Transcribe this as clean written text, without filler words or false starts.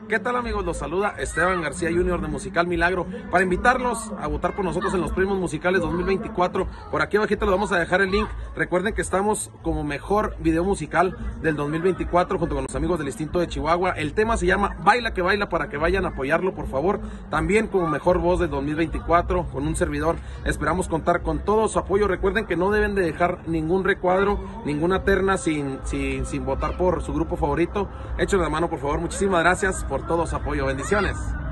¿Qué tal, amigos? Los saluda Esteban García Jr. de Musical Milagro para invitarlos a votar por nosotros en los Premios Musicales 2024. Por aquí abajito les vamos a dejar el link. Recuerden que estamos como mejor video musical del 2024 junto con los amigos del Instinto de Chihuahua. El tema se llama Baila que Baila, para que vayan a apoyarlo, por favor. También como mejor voz del 2024 con un servidor. Esperamos contar con todo su apoyo. Recuerden que no deben de dejar ningún recuadro, ninguna terna sin votar por su grupo favorito. Échenle la mano, por favor. Muchísimas gracias por todo su apoyo. Bendiciones.